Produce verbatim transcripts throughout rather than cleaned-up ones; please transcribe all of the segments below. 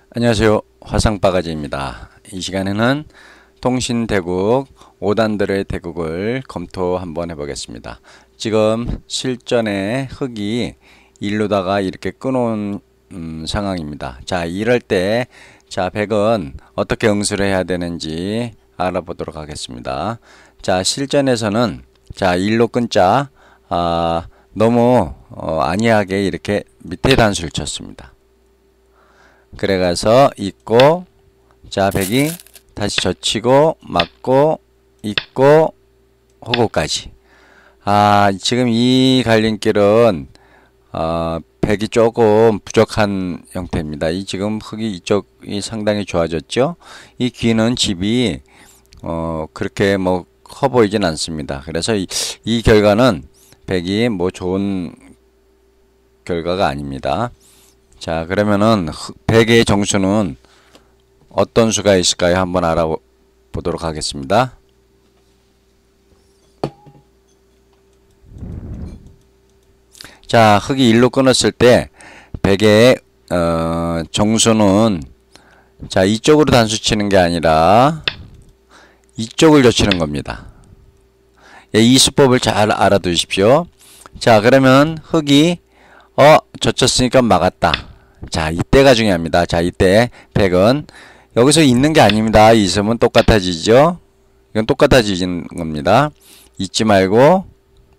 안녕하세요. 화상바가지입니다. 이 시간에는 통신대국 오 단들의 대국을 검토 한번 해보겠습니다. 지금 실전에 흙이 일로다가 이렇게 끊어온 음, 상황입니다. 자, 이럴 때 자, 백은 어떻게 응수를 해야 되는지 알아보도록 하겠습니다. 자, 실전에서는 자, 일로 끊자. 아, 너무 어, 안이하게 이렇게 밑에 단수를 쳤습니다. 그래가서 있고, 자, 백이 다시 젖히고 맞고 있고 호구까지. 아, 지금 이 갈림길은 어, 백이 조금 부족한 형태입니다. 이 지금 흙이 이쪽이 상당히 좋아졌죠. 이 귀는 집이 어, 그렇게 뭐 커 보이진 않습니다. 그래서 이, 이 결과는 백이 뭐 좋은 결과가 아닙니다. 자, 그러면은 백의 정수는 어떤 수가 있을까요? 한번 알아보도록 하겠습니다. 자, 흙이 일로 끊었을 때 백의 어, 정수는 자, 이쪽으로 단수 치는 게 아니라 이쪽을 젖히는 겁니다. 예, 이 수법을 잘 알아두십시오. 자, 그러면 흙이 어, 젖혔으니까 막았다. 자, 이때가 중요합니다. 자, 이때 백은 여기서 있는 게 아닙니다. 있으면 똑같아지죠. 이건 똑같아지는 겁니다. 잊지 말고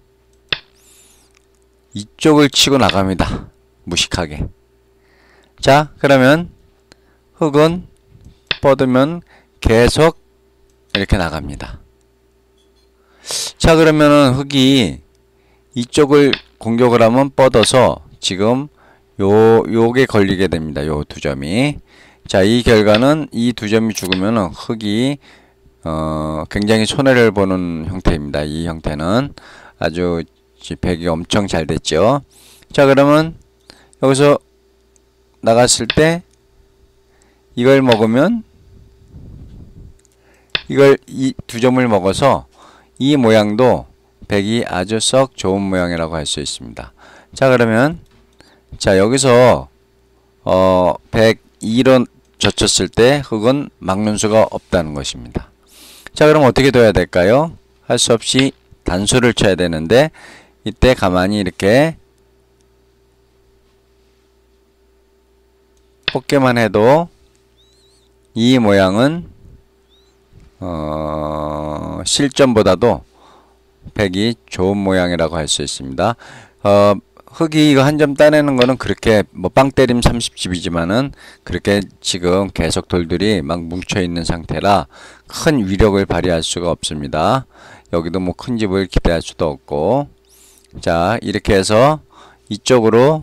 이쪽을 치고 나갑니다. 무식하게. 자, 그러면 흙은 뻗으면 계속 이렇게 나갑니다. 자, 그러면은 흙이 이쪽을 공격을 하면 뻗어서 지금 요, 요게 걸리게 됩니다. 요 두 점이. 자, 이 결과는 이 두 점이 죽으면은 흙이, 어, 굉장히 손해를 보는 형태입니다. 이 형태는 아주 백이 엄청 잘 됐죠. 자, 그러면 여기서 나갔을 때 이걸 먹으면 이걸 이 두 점을 먹어서 이 모양도 백이 아주 썩 좋은 모양이라고 할 수 있습니다. 자, 그러면 자, 여기서 어, 백이로 젖혔을 때 흙은 막는 수가 없다는 것입니다. 자, 그럼 어떻게 둬야 될까요? 할 수 없이 단수를 쳐야 되는데 이때 가만히 이렇게 뽑기만 해도 이 모양은 어, 실전보다도 백이 좋은 모양이라고 할 수 있습니다. 어, 흙이 이거 한 점 따내는 거는 그렇게 뭐 빵 때림 삼십 집이지만은 그렇게 지금 계속 돌들이 막 뭉쳐 있는 상태라 큰 위력을 발휘할 수가 없습니다. 여기도 뭐 큰 집을 기대할 수도 없고. 자, 이렇게 해서 이쪽으로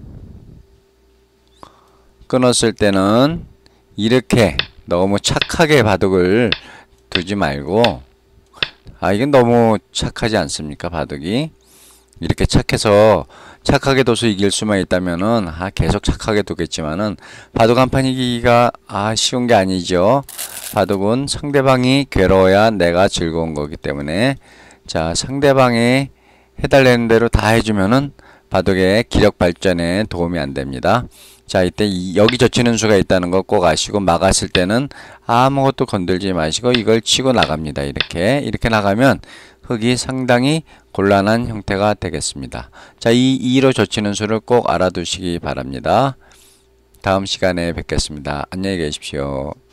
끊었을 때는 이렇게 너무 착하게 바둑을 두지 말고, 아, 이건 너무 착하지 않습니까? 바둑이 이렇게 착해서 착하게 둬서 이길 수만 있다면은 아, 계속 착하게 두겠지만은 바둑 한 판 이기기가 아, 쉬운 게 아니죠. 바둑은 상대방이 괴로워야 내가 즐거운 거기 때문에 자, 상대방이 해달라는 대로 다 해주면은 바둑의 기력 발전에 도움이 안 됩니다. 자, 이때 이, 여기 젖히는 수가 있다는 거 꼭 아시고 막았을 때는 아무것도 건들지 마시고 이걸 치고 나갑니다. 이렇게 이렇게 나가면 흙이 상당히 곤란한 형태가 되겠습니다. 자, 이 이로 젖히는 수를 꼭 알아두시기 바랍니다. 다음 시간에 뵙겠습니다. 안녕히 계십시오.